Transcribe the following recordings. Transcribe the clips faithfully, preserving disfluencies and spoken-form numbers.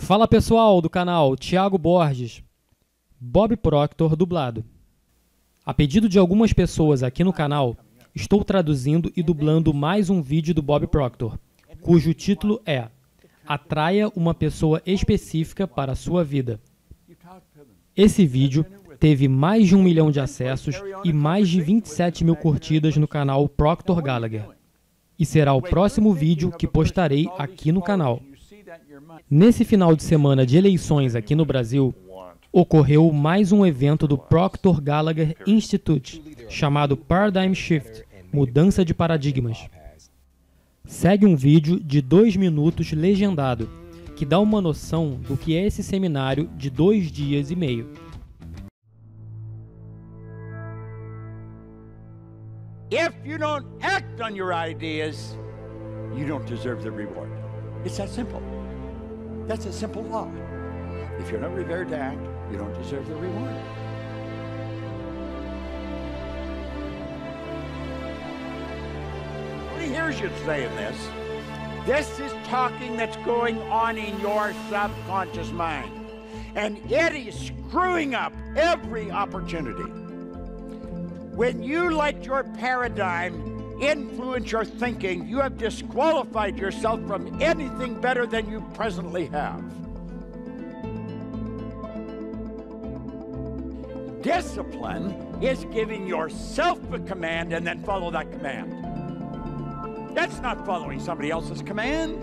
Fala pessoal do canal Thiago Borges, Bob Proctor dublado. A pedido de algumas pessoas aqui no canal, estou traduzindo e dublando mais um vídeo do Bob Proctor, cujo título é Atraia uma pessoa específica para a sua vida. Esse vídeo teve mais de um milhão de acessos e mais de vinte e sete mil curtidas no canal Proctor Gallagher. E será o próximo vídeo que postarei aqui no canal. Nesse final de semana de eleições aqui no Brasil, ocorreu mais um evento do Proctor Gallagher Institute, chamado Paradigm Shift, Mudança de Paradigmas. Segue um vídeo de dois minutos legendado, que dá uma noção do que é esse seminário de dois dias e meio. If you don't act on your ideas, you don't deserve the reward. It's that simple. That's a simple law. If you're not prepared to act, you don't deserve the reward. Nobody hears you saying this. This is talking that's going on in your subconscious mind. And it is screwing up every opportunity. When you let your paradigm influence your thinking, you have disqualified yourself from anything better than you presently have. Discipline is giving yourself a command and then follow that command. That's not following somebody else's command.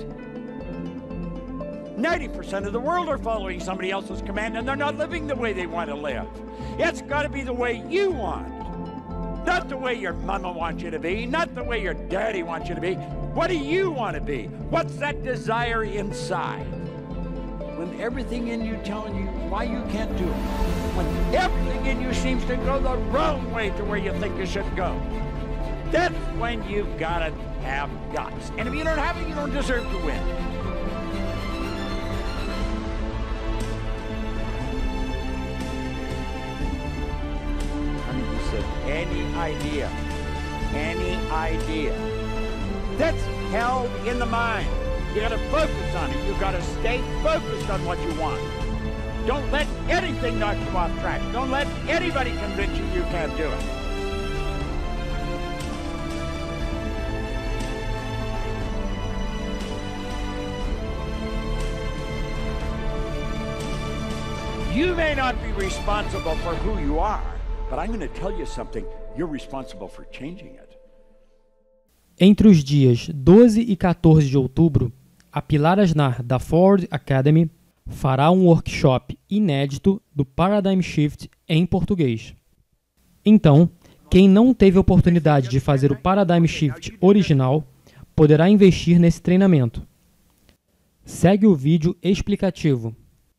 ninety percent of the world are following somebody else's command and they're not living the way they want to live. It's got to be the way you want. Not the way your mama wants you to be, not the way your daddy wants you to be. What do you want to be? What's that desire inside? When everything in you telling you why you can't do it. When everything in you seems to go the wrong way to where you think you should go. That's when you've got to have guts. And if you don't have it, you don't deserve to win. Any idea, any idea that's held in the mind, you got to focus on it. You got to stay focused on what you want. Don't let anything knock you off track. Don't let anybody convince you you can't do it. You may not be responsible for who you are, but I'm going to tell you something, you're responsible for changing it. Entre os dias doze e quatorze de outubro, a Pilar Asnar, da Ford Academy, fará um workshop inédito do Paradigm Shift em português. Então, quem não teve a oportunidade de fazer o Paradigm Shift original, poderá investir nesse treinamento. Segue o vídeo explicativo.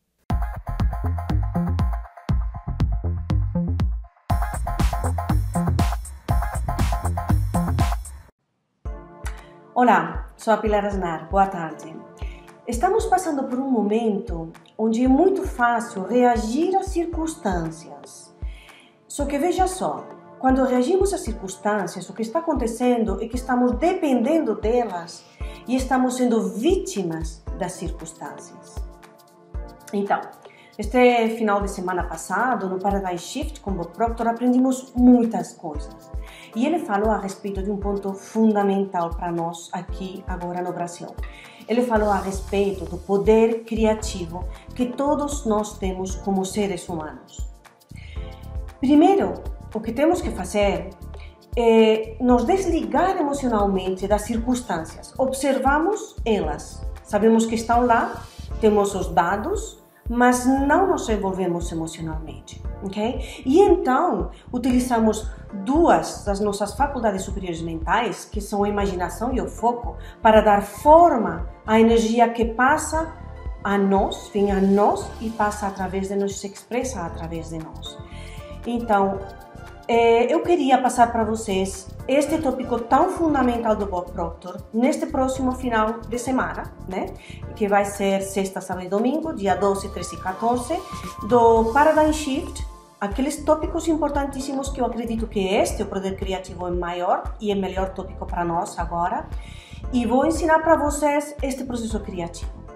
Olá, sou a Pilar Asnar, boa tarde. Estamos passando por um momento onde é muito fácil reagir às circunstâncias. Só que veja só, quando reagimos às circunstâncias, o que está acontecendo é que estamos dependendo delas e estamos sendo vítimas das circunstâncias. Então, este final de semana passado, no Paradigm Shift com Bob Proctor, aprendemos muitas coisas. E ele falou a respeito de um ponto fundamental para nós aqui agora no Brasil. Ele falou a respeito do poder criativo que todos nós temos como seres humanos. Primeiro, o que temos que fazer é nos desligar emocionalmente das circunstâncias. Observamos elas, sabemos que estão lá, temos os dados, mas não nos envolvemos emocionalmente, ok? E então, utilizamos duas das nossas faculdades superiores mentais, que são a imaginação e o foco, para dar forma à energia que passa a nós, vem a nós e passa através de nós, se expressa através de nós. Então, eh, eu queria passar para vocês este tópico tão fundamental do Bob Proctor neste próximo final de semana, né? Que vai ser sexta, sábado e domingo, dia doze, treze e quatorze, do Paradigm Shift, aqueles tópicos importantíssimos que eu acredito que este, o poder criativo, é maior e é melhor tópico para nós agora. E vou ensinar para vocês este processo criativo.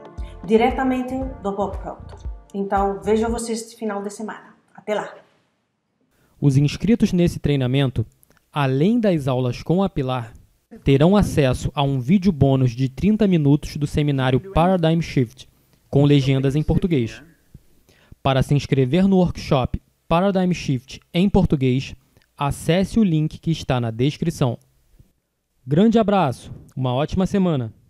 diretamente do Bob Proctor. Então, vejo vocês esse final de semana. Até lá! Os inscritos nesse treinamento, além das aulas com a Pilar, terão acesso a um vídeo bônus de trinta minutos do seminário Paradigm Shift, com legendas em português. Para se inscrever no workshop Paradigm Shift em português, acesse o link que está na descrição. Grande abraço, uma ótima semana!